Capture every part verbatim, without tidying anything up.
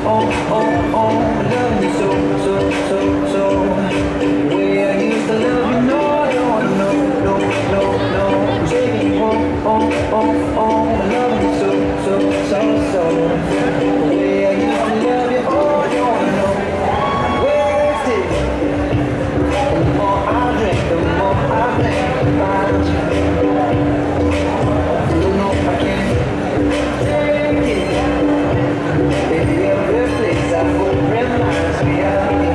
oh, oh, oh, loving you so, so, so, so. The way I used to love you, no, no, no, no, no, no. Baby, oh, oh, oh, oh, loving you so, so, so, so. The way I used to love you, oh, no, no. Wasted. The more I drink, the more I think about you. You know I can't take it. Baby, every place I go reminds me of you.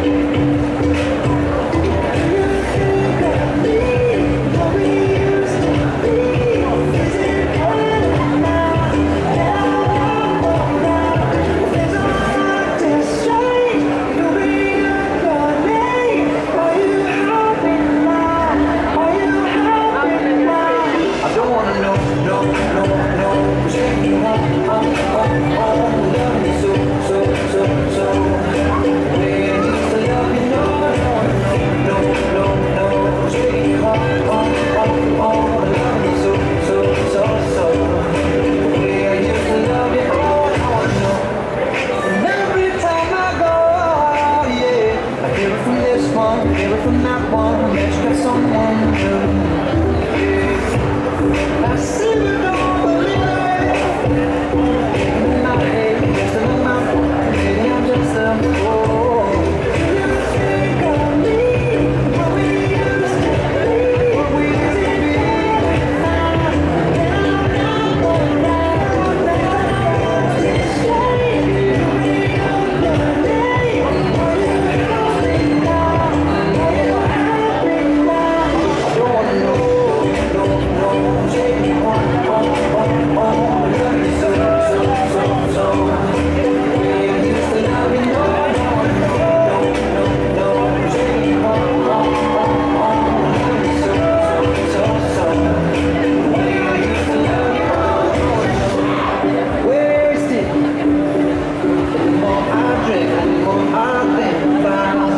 You think of me, what we used to be. Is it hard now? Now, now, there's a heart to strike. You'll be your name. Are you happy now? Are you happy now? I don't wanna know, no, no, no. Take me home, home, home, home. Love me so, so, so, so. The way I used to love you, no, no, no, no, no, no. Take me home, home, home, home. Love me so, so, so, so. The way I used to love you, oh, no, no. And every time I go, yeah, I hear it from this one, hear it from that one. That you got someone new. Yeah. I see it all, believe it. In my head, just in my mouth, maybe I'm just a fool. You think of me, what we used to be, what we used to be. Now, now, now, now, now, stay. You bring up your name. Are you happy now? Are you happy now? I don't wanna know, no, no, take me home, home, home, home. Love me so, so, so, so. The way I used to love you, no, no, no, no, no, no. Take me home, home, home, home. Love me so, so, so, so. The way I used to love you, no, no, no. Wasted. The more I drink, the more I think about